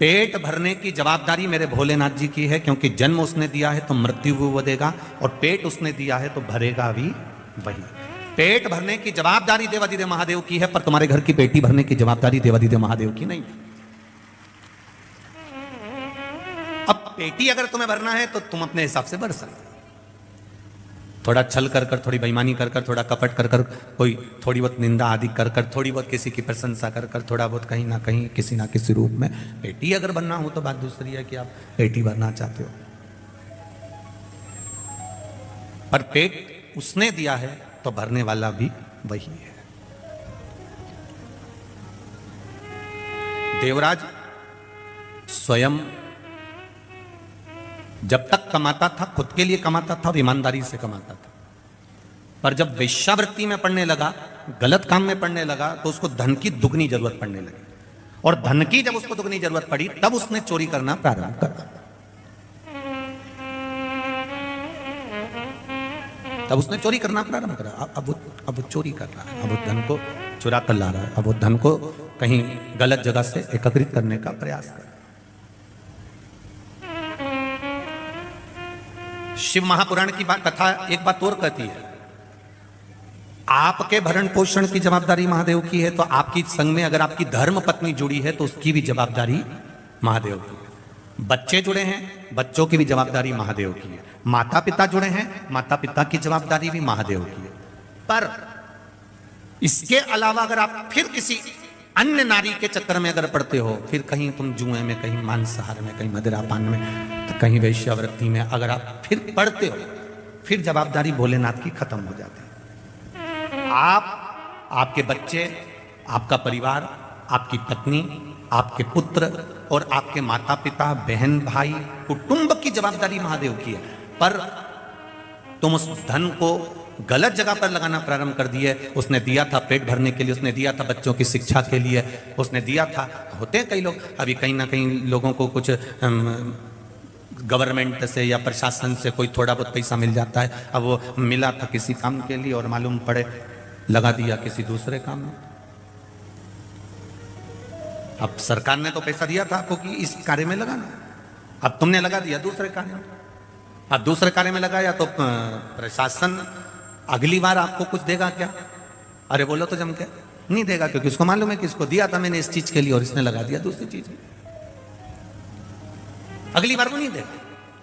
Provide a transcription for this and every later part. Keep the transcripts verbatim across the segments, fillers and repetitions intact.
पेट भरने की जवाबदारी मेरे भोलेनाथ जी की है, क्योंकि जन्म उसने दिया है तो मृत्यु भी वो देगा, और पेट उसने दिया है तो भरेगा भी वही। पेट भरने की जवाबदारी देवादिदेव महादेव की है, पर तुम्हारे घर की पेटी भरने की जवाबदारी देवादिदेव महादेव की नहीं है। अब पेटी अगर तुम्हें भरना है तो तुम अपने हिसाब से भर सकते, थोड़ा छल कर कर, थोड़ी बेईमानी कर कर, थोड़ा कपट कर कर, कोई थोड़ी बहुत निंदा आदि कर कर, थोड़ी बहुत किसी की प्रशंसा कर कर, थोड़ा बहुत कहीं ना कहीं किसी ना किसी रूप में पेटी अगर बनना हो तो बात दूसरी है कि आप पेटी भरना चाहते हो। पर पेट उसने दिया है तो भरने वाला भी वही है। देवराज स्वयं जब तक कमाता था खुद के लिए कमाता था, ईमानदारी से कमाता था, पर जब वेश्यावृत्ति में पड़ने लगा, गलत काम में पड़ने लगा, तो उसको धन की दुगनी जरूरत पड़ने लगी, और धन की जब उसको दुगनी जरूरत पड़ी तब उसने चोरी करना प्रारंभ करा। तब उसने चोरी करना प्रारंभ करा। अब वो अब वो चोरी कर रहा है, अब वो धन को चुरा कर ला रहा है, अब वो धन को कहीं गलत जगह से एकत्रित करने का प्रयास कर रहा है। शिव महापुराण की बात कथा एक बात और कहती है, आपके भरण पोषण की जवाबदारी महादेव की है, तो आपकी संग में अगर आपकी धर्म पत्नी जुड़ी है तो उसकी भी जवाबदारी महादेव की है। बच्चे जुड़े हैं, बच्चों की भी जवाबदारी महादेव की है। माता पिता जुड़े हैं, माता पिता की जवाबदारी भी महादेव की है। पर इसके अलावा अगर आप फिर किसी अन्य नारी के चक्कर में अगर पड़ते हो, फिर कहीं तुम जुए में, कहीं मांसाहार में, कहीं मदिरापान में, तो कहीं वेश्यावृत्ति में अगर आप फिर पड़ते हो, फिर जवाबदारी भोलेनाथ की खत्म हो जाती है। आप, आपके बच्चे, आपका परिवार, आपकी पत्नी, आपके पुत्र और आपके माता पिता, बहन भाई, कुटुंब की जवाबदारी महादेव की है। पर तुम उस धन को गलत जगह पर लगाना प्रारंभ कर दिए। उसने दिया था पेट भरने के लिए, उसने दिया था बच्चों की शिक्षा के लिए, उसने दिया था, होते हैं कई लोग, अभी कहीं ना कहीं लोगों को कुछ गवर्नमेंट से या प्रशासन से कोई थोड़ा बहुत पैसा मिल जाता है, अब वो मिला था किसी काम के लिए और मालूम पड़े लगा दिया किसी दूसरे काम में। अब सरकार ने तो पैसा दिया था आपको कि इस कार्य में लगाना, अब तुमने लगा दिया दूसरे कार्य में। अब दूसरे कार्य में लगाया तो प्रशासन अगली बार आपको कुछ देगा क्या? अरे बोलो तो जम के नहीं देगा, क्योंकि उसको मालूम है कि इसको दिया था मैंने इस चीज के लिए और इसने लगा दिया दूसरी चीज में, अगली बार वो नहीं देगा।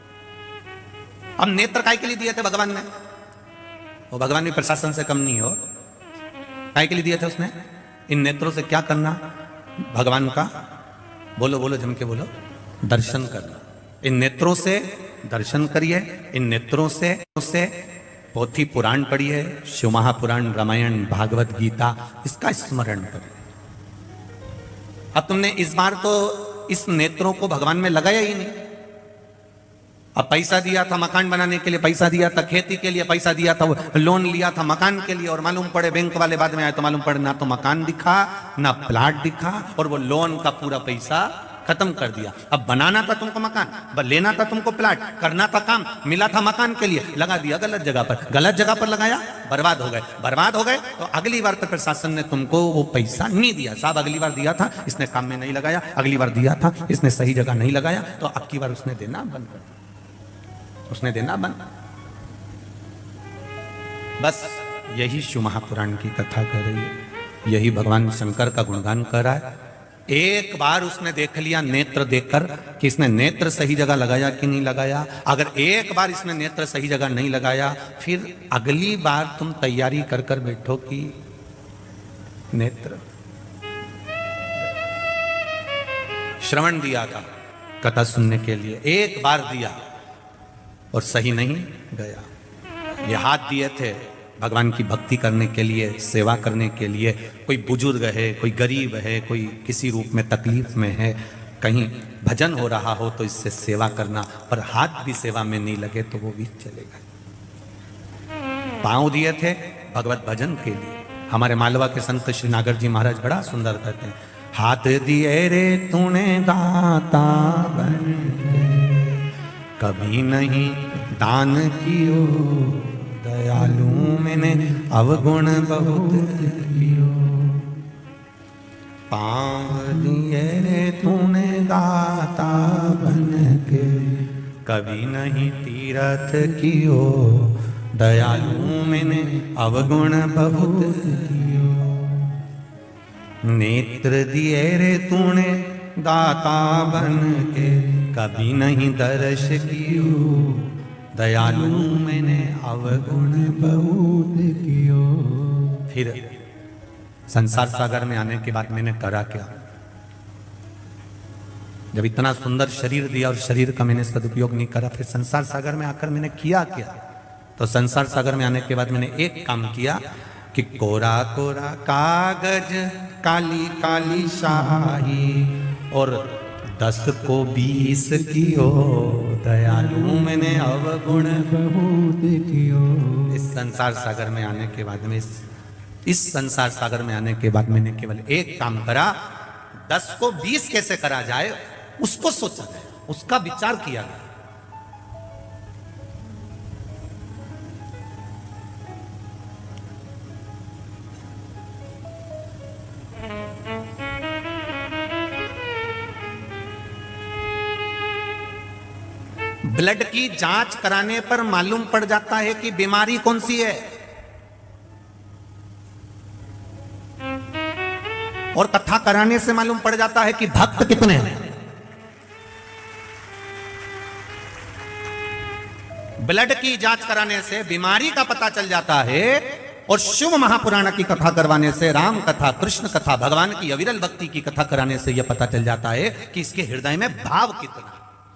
अब नेत्र काय के लिए दिए थे भगवान ने? वो भगवान भी प्रशासन से कम नहीं हो। काय के लिए दिए थे उसने? इन नेत्रों से क्या करना? भगवान का बोलो बोलो जम के बोलो, दर्शन करना। इन नेत्रों से दर्शन करिए, इन नेत्रों से से पोथी पुराण पढ़िए, शिव महापुराण, रामायण, भागवत गीता, इसका स्मरण करिए। अब तुमने इस बार तो इस नेत्रों को भगवान में लगाया ही नहीं। अब पैसा दिया था मकान बनाने के लिए, पैसा दिया था खेती के लिए, पैसा दिया था, लोन लिया था मकान के लिए, और मालूम पड़े बैंक वाले बाद में आए तो मालूम पड़े ना तो मकान दिखा ना प्लाट दिखा, और वो लोन का पूरा पैसा खत्म कर दिया। अब बनाना था तुमको मकान, लेना था तुमको प्लाट, करना था काम, मिला था मकान के लिए, लगा दिया गलत जगह पर, गलत जगह पर लगाया, बर्बाद हो गए। बर्बाद हो गए तो अगली बार पर प्रशासन ने तुमको वो पैसा नहीं दिया। साहब अगली बार दिया था, इसने काम में नहीं लगाया, अगली बार दिया था, इसने सही जगह नहीं लगाया, तो अब की बार उसने देना बंद कर दिया, उसने देना बंद। बस यही शिव महापुराण की कथा कर रही है, यही भगवान शंकर का गुणगान कर रहा है। एक बार उसने देख लिया नेत्र देखकर कि इसने नेत्र सही जगह लगाया कि नहीं लगाया। अगर एक बार इसने नेत्र सही जगह नहीं लगाया, फिर अगली बार तुम तैयारी कर कर बैठो कि नेत्र। श्रवण दिया था कथा सुनने के लिए, एक बार दिया और सही नहीं गया। ये हाथ दिए थे भगवान की भक्ति करने के लिए, सेवा करने के लिए। कोई बुजुर्ग है, कोई गरीब है, कोई किसी रूप में तकलीफ में है, कहीं भजन हो रहा हो तो इससे सेवा करना, पर हाथ भी सेवा में नहीं लगे तो वो भी चलेगा। पांव दिए थे भगवत भजन के लिए। हमारे मालवा के संत श्री नागर जी महाराज बड़ा सुंदर कहते हैं, हाथ दिए रे तूने दाता बन कभी नहीं दान कियो, दयालु मैंने अवगुण बहुत कियो। पाँव दिए रे तूने दाता कभी नहीं तीरथ कियो, दयालु मैंने अवगुण बहुत कियो। नेत्र दिए रे तूने दाता बन के, कभी नहीं दर्श कियो, दयालु मैंने अवगुण बहुत कियो। फिर संसार सागर में आने के बाद मैंने करा क्या? जब इतना सुंदर शरीर दिया और शरीर का मैंने सदुपयोग नहीं करा, फिर संसार सागर में आकर मैंने किया क्या? तो संसार सागर में आने के बाद मैंने एक काम किया कि कोरा कोरा कागज काली काली शाही और दस को बीस कियो, दयालु मैंने अवगुण बहुत कियो। इस संसार सागर में आने के बाद में इस, इस संसार सागर में आने के बाद मैंने केवल एक काम करा, दस को बीस कैसे करा जाए उसको सोचा गया, उसका विचार किया गया। ब्लड की जांच कराने पर मालूम पड़ जाता है कि बीमारी कौन सी है, और कथा कराने से मालूम पड़ जाता है कि भक्त कितने हैं। ब्लड की जांच कराने से बीमारी का पता चल जाता है, और शिव महापुराण की कथा करवाने से, राम कथा, कृष्ण कथा, भगवान की अविरल भक्ति की कथा कराने से यह पता चल जाता है कि इसके हृदय में भाव कितना,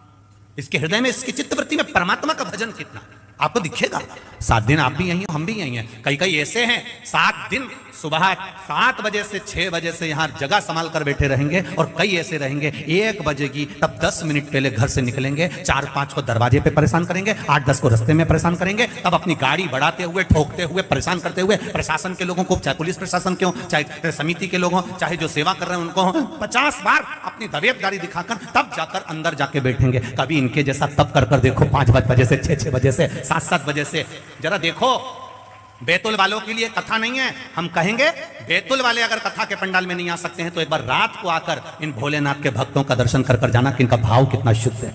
इसके हृदय में, इसकी चित्तवृत्ति में परमात्मा का भजन कितना। आपको दिखेगा। सात दिन आप भी यहीं हो, हम भी यहीं हैं। कई कई ऐसे हैं सात दिन सुबह सात बजे से छह बजे से यहाँ जगह संभाल कर बैठे रहेंगे, और कई ऐसे रहेंगे एक बजेगी तब दस मिनट पहले घर से निकलेंगे, चार पांच को दरवाजे पे परेशान करेंगे, आठ दस को रास्ते में परेशान करेंगे, तब अपनी गाड़ी बढ़ाते हुए, ठोकते हुए, परेशान करते हुए प्रशासन के लोगों को, चाहे पुलिस प्रशासन के हो, चाहे समिति के लोग हों, चाहे जो सेवा कर रहे हैं उनको, पचास बार अपनी दबेत गाड़ी दिखाकर तब जाकर अंदर जाके बैठेंगे। कभी इनके जैसा तब कर कर देखो, पांच बजे से, छह छह बजे से, सात सात बजे से। जरा देखो, बैतुल वालों के लिए कथा नहीं है। हम कहेंगे बैतुल वाले अगर कथा के पंडाल में नहीं आ सकते हैं तो एक बार रात को आकर इन भोलेनाथ के भक्तों का दर्शन कर कर जाना कि इनका भाव कितना शुद्ध है।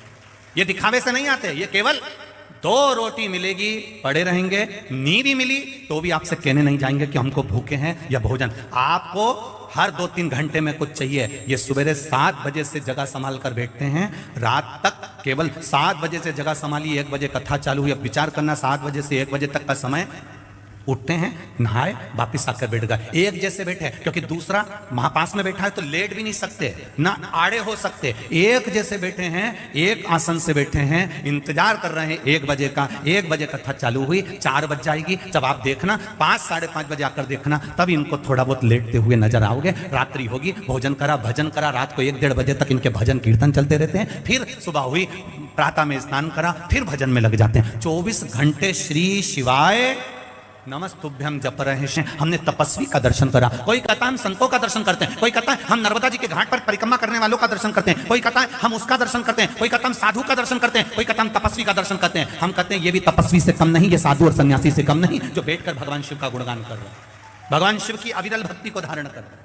ये दिखावे से नहीं आते, ये केवल दो रोटी मिलेगी पड़े रहेंगे, नी भी मिली तो भी आपसे कहने नहीं जाएंगे कि हमको भूखे हैं या भोजन। आपको हर दो तीन घंटे में कुछ चाहिए। ये सवेरे सात बजे से जगह संभाल कर बैठते हैं, रात तक केवल सात बजे से जगह संभाली, एक बजे कथा चालू हुई। अब विचार करना, सात बजे से एक बजे तक का समय, उठते हैं, नहाए, वापिस आकर बैठ गए। एक जैसे बैठे, क्योंकि दूसरा महापास में बैठा है तो लेट भी नहीं सकते, ना आड़े हो सकते। एक जैसे बैठे हैं, एक आसन से बैठे हैं, इंतजार कर रहे हैं एक बजे का। एक बजे कथा चालू हुई, चार बज जाएगी, जब आप देखना पांच साढ़े पांच बजे आकर देखना, तब इनको थोड़ा बहुत लेटते हुए नजर आओगे। रात्रि होगी, भोजन करा, भजन करा, रात को एक डेढ़ बजे तक इनके भजन कीर्तन चलते रहते हैं। फिर सुबह हुई, प्रातः में स्नान करा, फिर भजन में लग जाते हैं। चौबीस घंटे श्री शिवाय नमस्तुभ्यम जप रहे हैं। हमने तपस्वी का दर्शन करा। कोई कहता है हम संतों का दर्शन करते हैं, कोई कहता है हम नर्मदा जी के घाट पर परिक्रमा करने वालों का दर्शन करते हैं, कोई कहता है हम उसका दर्शन करते हैं, कोई कहता है हम साधु का दर्शन करते हैं, कोई कहता है हम तपस्वी का दर्शन करते हैं। हम कहते हैं ये भी तपस्वी से कम नहीं, ये साधु और सन्यासी से कम नहीं, जो बैठकर भगवान शिव का गुणगान कर रहे हैं, भगवान शिव की अविरल भक्ति को धारण कर रहे हैं।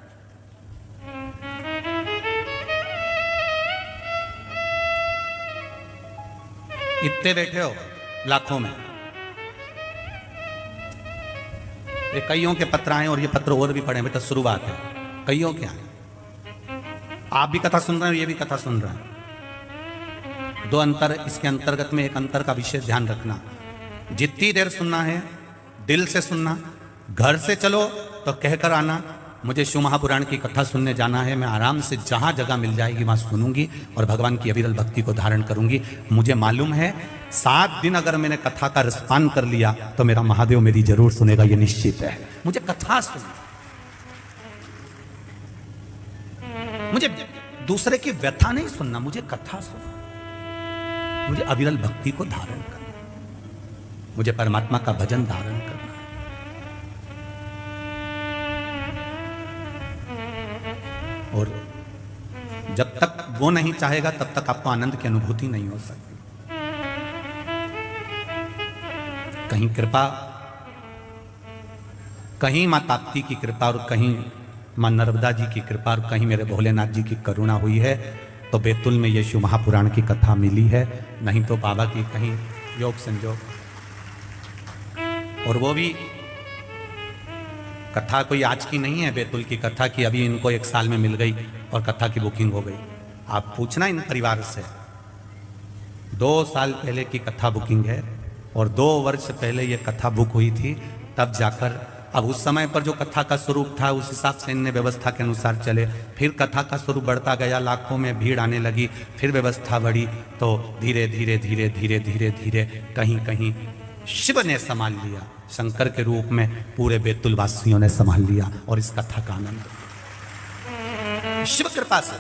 इतने बैठे हो लाखों में, ये कईयों के पत्र आए और ये पत्र और भी पढ़े, बेटा शुरुआत है, कईयों के आए। आप भी कथा सुन रहे हैं, ये भी कथा सुन रहे हैं। दो अंतर इसके अंतर्गत में, एक अंतर का विशेष ध्यान रखना, जितनी देर सुनना है दिल से सुनना। घर से चलो तो कहकर आना मुझे शिव महापुराण की कथा सुनने जाना है, मैं आराम से जहां जगह मिल जाएगी वहां सुनूंगी और भगवान की अविरल भक्ति को धारण करूंगी। मुझे मालूम है सात दिन अगर मैंने कथा का रसपान कर लिया तो मेरा महादेव मेरी जरूर सुनेगा, ये निश्चित है। मुझे कथा सुनना, मुझे दूसरे की व्यथा नहीं सुनना, मुझे कथा सुनना, मुझे अविरल भक्ति को धारण करना, मुझे परमात्मा का भजन धारण करना। और जब तक वो नहीं चाहेगा तब तक आपको आनंद की अनुभूति नहीं हो सकती। कहीं कृपा, कहीं मां ताप्ती की कृपा और कहीं मां नर्मदा जी की कृपा और कहीं मेरे भोलेनाथ जी की करुणा हुई है तो बैतुल में यीशु महापुराण की कथा मिली है, नहीं तो बाबा की कहीं योग संजोग। और वो भी कथा कोई आज की नहीं है, बैतुल की कथा की अभी इनको एक साल में मिल गई और कथा की बुकिंग हो गई। आप पूछना इन परिवार से, दो साल पहले की कथा बुकिंग है और दो वर्ष पहले ये कथा बुक हुई थी, तब जाकर अब उस समय पर जो कथा का स्वरूप था उस हिसाब से इनने व्यवस्था के अनुसार चले। फिर कथा का स्वरूप बढ़ता गया, लाखों में भीड़ आने लगी, फिर व्यवस्था बढ़ी, तो धीरे धीरे धीरे धीरे धीरे धीरे कहीं कहीं शिव ने संभाल लिया, शंकर के रूप में पूरे बैतुल वासियों ने संभाल लिया। और इस कथा का आनंद शिव कृपा से,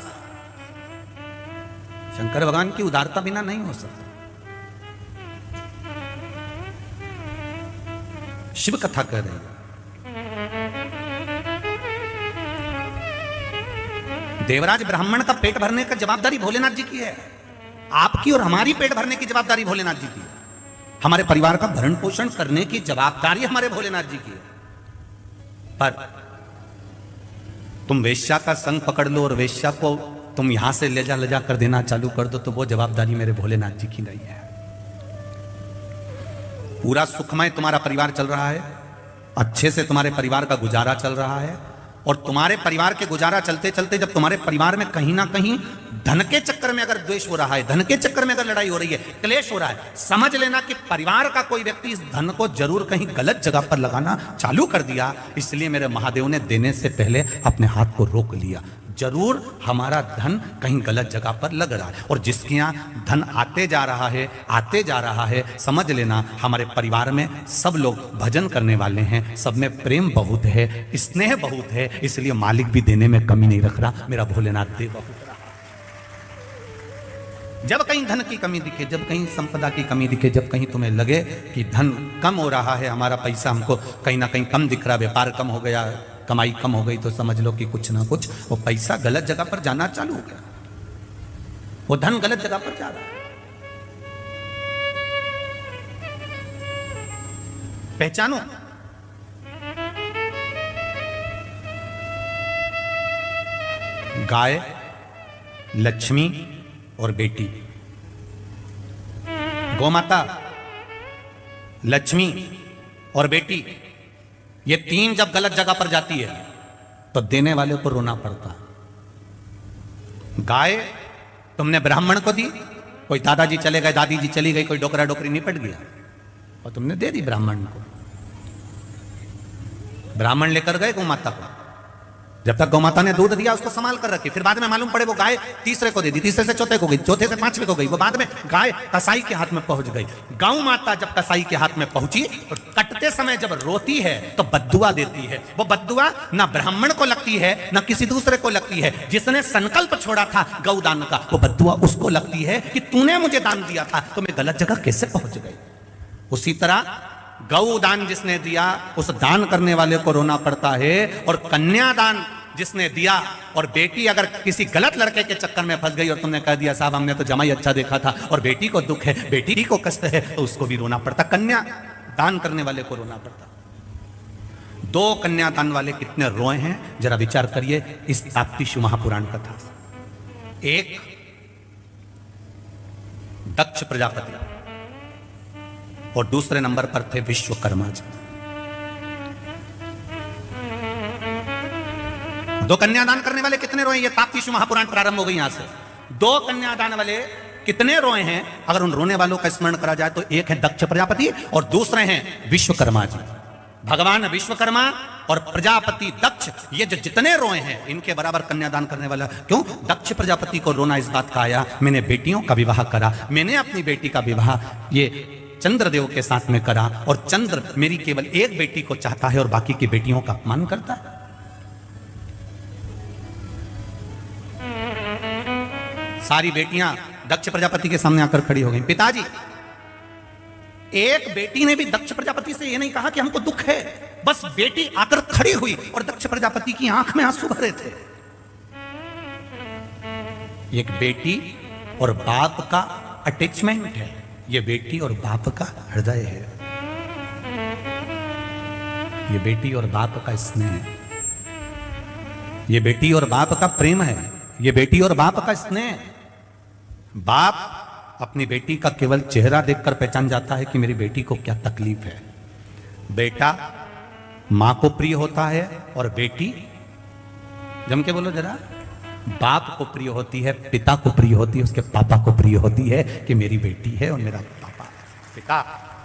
शंकर भगवान की उदारता बिना नहीं हो सकता। शिव कथा कर रहे हैं। देवराज ब्राह्मण का पेट भरने का जवाबदारी भोलेनाथ जी की है, आपकी और हमारी पेट भरने की जवाबदारी भोलेनाथ जी की है। हमारे परिवार का भरण पोषण करने की जवाबदारी हमारे भोलेनाथ जी की है। पर तुम वेश्या का संग पकड़ लो और वेश्या को तुम यहां से ले जा ले जा कर देना चालू कर दो, तो वो जवाबदारी मेरे भोलेनाथ जी की नहीं है। पूरा सुखमय तुम्हारा परिवार चल रहा है, अच्छे से तुम्हारे परिवार का गुजारा चल रहा है, और तुम्हारे परिवार के गुजारा चलते चलते जब तुम्हारे परिवार में कहीं ना कहीं धन के चक्कर में अगर द्वेष हो रहा है, धन के चक्कर में अगर लड़ाई हो रही है, क्लेश हो रहा है, समझ लेना कि परिवार का कोई व्यक्ति इस धन को जरूर कहीं गलत जगह पर लगाना चालू कर दिया। इसलिए मेरे महादेव ने देने से पहले अपने हाथ को रोक लिया। जरूर हमारा धन कहीं गलत जगह पर लग रहा है, और जिसके यहाँ धन आते जा रहा है आते जा रहा है, समझ लेना हमारे परिवार में सब लोग भजन करने वाले हैं, सब में प्रेम बहुत है, स्नेह बहुत है, इसलिए मालिक भी देने में कमी नहीं रख रहा, मेरा भोलेनाथ दे बहुत रहा। जब कहीं धन की कमी दिखे, जब कहीं संपदा की कमी दिखे, जब कहीं तुम्हें लगे कि धन कम हो रहा है, हमारा पैसा हमको कहीं ना कहीं कम दिख रहा, व्यापार कम हो गया, कमाई कम हो गई, तो समझ लो कि कुछ ना कुछ वो पैसा गलत जगह पर जाना चालू हो गया, वो धन गलत जगह पर जा रहा है। पहचानो, गाय, लक्ष्मी और बेटी, गौमाता, लक्ष्मी और बेटी, ये तीन जब गलत जगह पर जाती है तो देने वाले को रोना पड़ता। गाय तुमने ब्राह्मण को दी, कोई दादाजी चले गए, दादी जी चली गई, कोई डोकरा डोकरी निपट गया और तुमने दे दी ब्राह्मण को। ब्राह्मण लेकर गए गौमाता को, जब तक गौमाता ने दूध दिया उसको संभाल कर रखी, फिर बाद में मालूम पड़े वो गाय तीसरे को दे दी, तीसरे से चौथे को गई, चौथे से पांचवे को गई, वो बाद में गाय कसाई के हाथ में पहुंच गई। गौ माता जब कसाई के हाथ में पहुंची तो कटते समय जब रोती है तो बद्दुआ देती है। वो बद्दुआ ना ब्राह्मण को लगती है ना किसी दूसरे को लगती है, जिसने संकल्प छोड़ा था गौदान का, वो बद्दुआ उसको लगती है कि तूने मुझे दान दिया था तो मैं गलत जगह कैसे पहुंच गई। उसी तरह गौ दान जिसने दिया उस दान करने वाले को रोना पड़ता है, और कन्यादान जिसने दिया, और बेटी अगर किसी गलत लड़के के चक्कर में फंस गई और तुमने कह दिया साहब हमने तो जमाई अच्छा देखा था और बेटी को दुख है, बेटी को कष्ट है, तो उसको भी रोना पड़ता, कन्या दान करने वाले को रोना पड़ता। दो कन्यादान वाले कितने रोए हैं जरा विचार करिए इस ताप्ती महापुराण कथा से। एक दक्ष प्रजापति और दूसरे नंबर पर थे विश्वकर्मा जी। दो कन्यादान करने वाले कितने रोए, ये ताप्ती महापुराण प्रारंभ हो गई यहां से। दो कन्यादान वाले कितने रोए हैं, अगर उन रोने वालों का स्मरण करा जाए तो एक है दक्ष प्रजापति और दूसरे हैं विश्वकर्मा जी। भगवान विश्वकर्मा और प्रजापति दक्ष, ये जो जितने रोए हैं इनके बराबर कन्यादान करने वाला। क्यों? दक्ष प्रजापति को रोना इस बात का आया, मैंने बेटियों का विवाह करा, मैंने अपनी बेटी का विवाह ये चंद्रदेव के साथ में करा, और चंद्र मेरी केवल एक बेटी को चाहता है और बाकी की बेटियों का अपमान करता है। सारी बेटियां दक्ष प्रजापति के सामने आकर खड़ी हो गई। पिताजी, एक बेटी ने भी दक्ष प्रजापति से यह नहीं कहा कि हमको दुख है, बस बेटी आकर खड़ी हुई और दक्ष प्रजापति की आंख में आंसू भरे थे। एक बेटी और बाप का अटैचमेंट है, ये बेटी और बाप का हृदय है, ये बेटी और बाप का स्नेह है, ये बेटी और बाप का प्रेम है, ये बेटी और बाप का स्नेह। बाप अपनी बेटी का केवल चेहरा देखकर पहचान जाता है कि मेरी बेटी को क्या तकलीफ है। बेटा मां को प्रिय होता है और बेटी, जम के बोलो जरा, बाप को प्रिय होती है, पिता को प्रिय होती है, उसके पापा को प्रिय होती है कि मेरी बेटी है और मेरा पापा है। पिता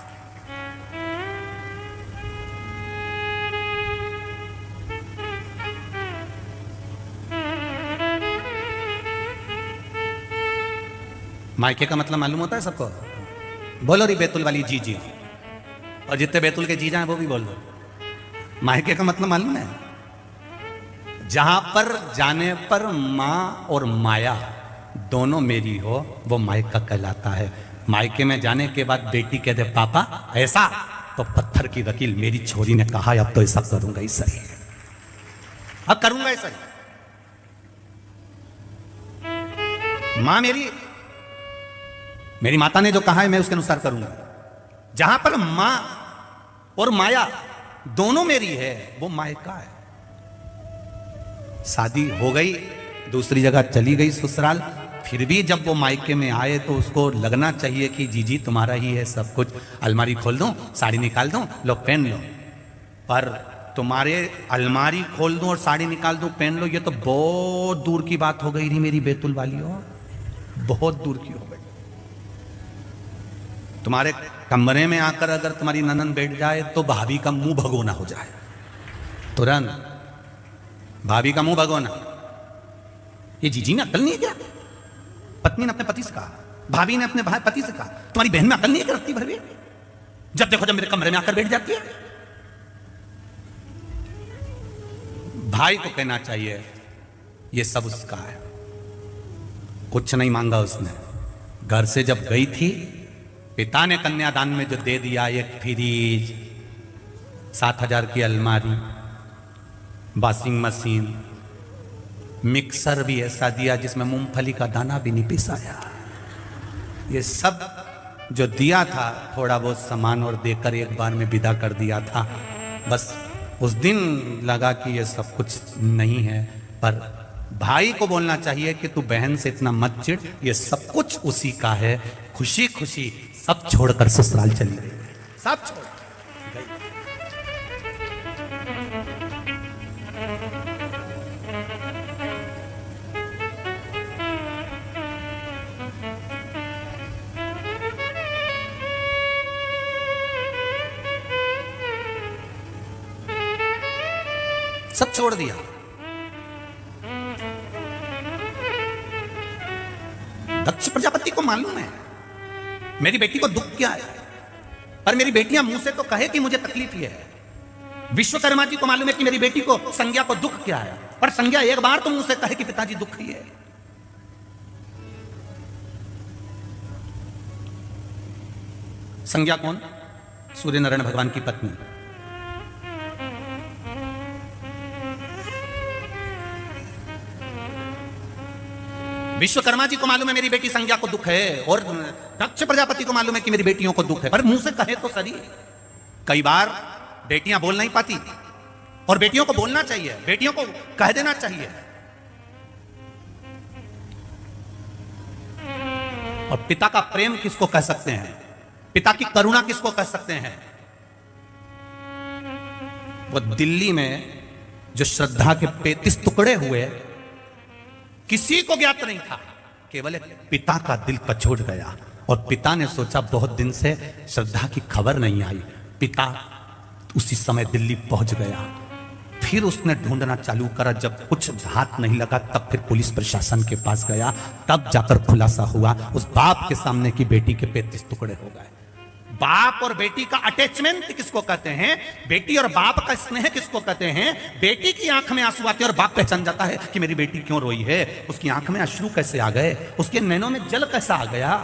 मायके का मतलब मालूम होता है सबको? बोलो री बैतुल वाली जी जी, और जितने बैतुल के जीजा हैं वो भी बोल दो। मायके का मतलब मालूम है? जहां पर जाने पर मां और माया दोनों मेरी हो वो मायका कहलाता है। मायके में जाने के बाद बेटी कहते पापा ऐसा, तो पत्थर की वकील मेरी छोरी ने कहा अब तो ऐसा करूंगा ही सही, अब करूंगा ही सही। मां मेरी मेरी माता ने जो कहा है मैं उसके अनुसार करूंगा। जहां पर मां और माया दोनों मेरी है वो मायका है। शादी हो गई, दूसरी जगह चली गई ससुराल, फिर भी जब वो मायके में आए तो उसको लगना चाहिए कि जीजी तुम्हारा ही है सब कुछ, अलमारी खोल दूं, साड़ी निकाल दूं, लो पहन लो। पर तुम्हारे अलमारी खोल दूं और साड़ी निकाल दूं, पहन लो, ये तो बहुत दूर की बात हो गई थी मेरी बैतुल वालियों, बहुत दूर की हो गई। तुम्हारे कमरे में आकर अगर तुम्हारी ननन बैठ जाए तो भाभी का मुंह भगोना हो जाए, तुरंत भाभी का मुंह भगोना। ये जीजी ने अकल नहीं है क्या? पत्नी ने अपने पति से कहा, भाभी ने अपने भाई पति से कहा, तुम्हारी बहन में अकल नहीं है क्या रखती भर भी? जब देखो जब मेरे कमरे में आकर बैठ जाती है। भाई को कहना चाहिए ये सब उसका है, कुछ नहीं मांगा उसने। घर से जब गई थी, पिता ने कन्यादान में जो दे दिया, एक फ्रिज, सात हजार की अलमारी, वॉशिंग मशीन, मिक्सर भी ऐसा दिया जिसमें मूंगफली का दाना भी नहीं पिसाया, ये सब जो दिया था थोड़ा बहुत सामान और देकर एक बार में विदा कर दिया था। बस उस दिन लगा कि ये सब कुछ नहीं है। पर भाई को बोलना चाहिए कि तू बहन से इतना मत चिढ़, ये सब कुछ उसी का है। खुशी खुशी सब छोड़कर ससुराल चली गई, सब छोड़ गई। सब छोड़ दिया। दक्ष प्रजापति को मालूम है मेरी बेटी को दुख क्या है, पर मेरी बेटियां मुंह से तो कहे कि मुझे तकलीफ ये है। विश्वकर्मा जी को मालूम है कि मेरी बेटी को संज्ञा को दुख क्या है, पर संज्ञा एक बार तो मुंह से कहे कि पिताजी दुख ही है। संज्ञा कौन? सूर्य नारायण भगवान की पत्नी। विश्वकर्मा जी को मालूम है मेरी बेटी संज्ञा को दुख है, और दक्ष प्रजापति को मालूम है कि मेरी बेटियों को दुख है, पर मुंह से कहे तो सही। कई बार बेटियां बोल नहीं पाती, और बेटियों को बोलना चाहिए, बेटियों को कह देना चाहिए। और पिता का प्रेम किसको कह सकते हैं, पिता की करुणा किसको कह सकते हैं? वो दिल्ली में जो श्रद्धा के पैंतीस टुकड़े हुए, किसी को ज्ञात नहीं था, केवल एक पिता का दिल कचोट गया। और पिता ने सोचा बहुत दिन से श्रद्धा की खबर नहीं आई। पिता उसी समय दिल्ली पहुंच गया। फिर उसने ढूंढना चालू करा, जब कुछ हाथ नहीं लगा तब फिर पुलिस प्रशासन के पास गया, तब जाकर खुलासा हुआ उस बाप के सामने की बेटी के पैंतीस टुकड़े हो गए। बाप और बेटी का अटैचमेंट किसको कहते हैं, बेटी और बाप का स्नेह किसको कहते हैं? बेटी की आंख में आंसू आते हैं और बाप पहचान जाता है कि मेरी बेटी क्यों रोई है, उसकी आंख में अश्रु कैसे आ गए, उसके नैनों में जल कैसा आ गया।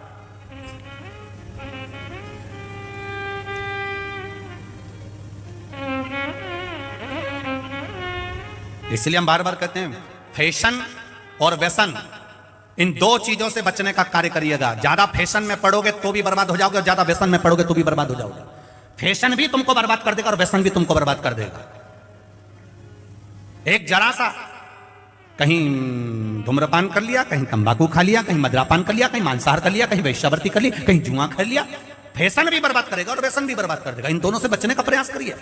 इसलिए हम बार बार कहते हैं फैशन और व्यसन, इन दो चीजों से बचने का कार्य करिएगा। ज्यादा फैशन में पड़ोगे तो भी बर्बाद हो जाओगे, और ज्यादा व्यसन में पड़ोगे तो भी बर्बाद हो जाओगे। फैशन भी तुमको बर्बाद कर देगा और व्यसन भी तुमको बर्बाद कर देगा। एक जरा सा कहीं धूम्रपान कर लिया, कहीं तंबाकू खा लिया, कहीं मदिरापान कर लिया, कहीं मांसाहार कर लिया, कहीं वैश्यावृत्ति कर ली, कहीं जुआ कर लिया। फैशन भी बर्बाद करेगा और व्यसन भी बर्बाद कर देगा। इन दोनों से बचने का प्रयास करिए।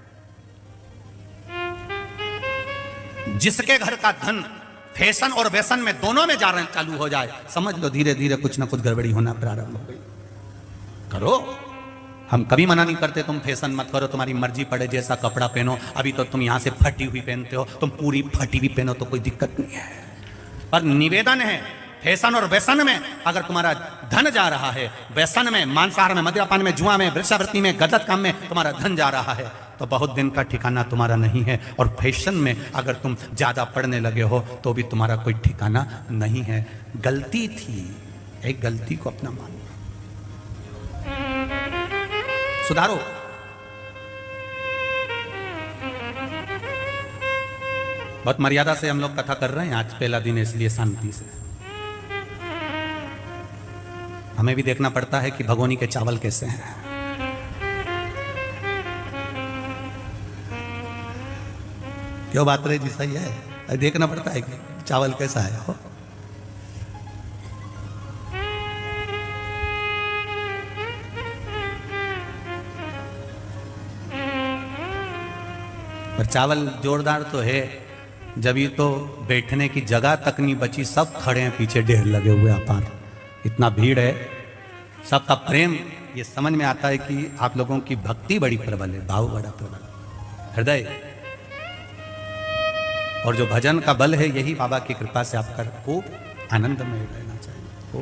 जिसके घर का धन फैशन और व्यसन में दोनों में जा रहे चालू हो जाए, समझ लो धीरे धीरे कुछ ना कुछ गड़बड़ी होना प्रारंभ हो गई। करो, हम कभी मना नहीं करते तुम फैशन मत करो, तुम्हारी मर्जी पड़े जैसा कपड़ा पहनो। अभी तो तुम यहां से फटी हुई पहनते हो, तुम पूरी फटी हुई पहनो तो कोई दिक्कत नहीं है। पर निवेदन है, फैशन और व्यसन में अगर तुम्हारा धन जा रहा है, व्यसन में, मांसाहार में, मद्यपान में, जुआ में, वृक्षावृत्ति में, गलत काम में तुम्हारा धन जा रहा है, तो बहुत दिन का ठिकाना तुम्हारा नहीं है। और फैशन में अगर तुम ज्यादा पढ़ने लगे हो तो भी तुम्हारा कोई ठिकाना नहीं है। गलती थी, एक गलती को अपना मान लो, सुधारो। बहुत मर्यादा से हम लोग कथा कर रहे हैं, आज पहला दिन है इसलिए शांति से। हमें भी देखना पड़ता है कि भगोनी के चावल कैसे हैं। क्यों बात रही जी? सही है, देखना पड़ता है कि चावल कैसा है हो। पर चावल जोरदार तो है, जब ये तो बैठने की जगह तक नहीं बची, सब खड़े हैं पीछे, ढेर लगे हुए अपार, इतना भीड़ है, सबका प्रेम। ये समझ में आता है कि आप लोगों की भक्ति बड़ी प्रबल है, भाव बड़ा प्रबल, हृदय। और जो भजन का बल है, यही बाबा की कृपा से आपका खूब आनंदमय रहना चाहिए। खूब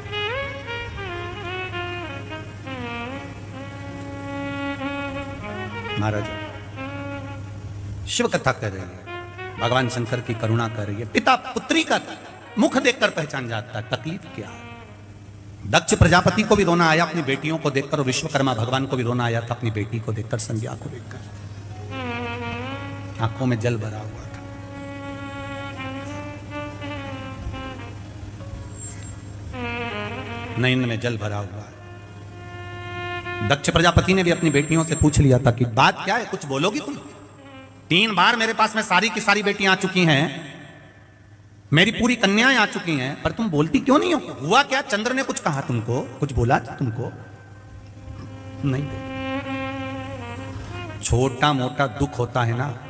महाराज शिव कथा कर रही है, भगवान शंकर की करुणा कर रही है। पिता पुत्री का मुख देखकर पहचान जाता है तकलीफ क्या है। दक्ष प्रजापति को भी रोना आया अपनी बेटियों को देखकर, और विश्वकर्मा भगवान को भी रोना आया था अपनी बेटी को देखकर, संध्या को देखकर। आंखों में जल भरा हुआ था। नयन में जल भरा हुआ। दक्ष प्रजापति ने भी अपनी बेटियों से पूछ लिया था कि बात क्या है, कुछ बोलोगी तुम? तीन बार मेरे पास में सारी की सारी बेटियां आ चुकी हैं, मेरी पूरी कन्याएं आ चुकी हैं, पर तुम बोलती क्यों नहीं हो? हुआ क्या? चंद्र ने कुछ कहा तुमको? कुछ बोला तुमको? नहीं। छोटा मोटा दुख होता है ना,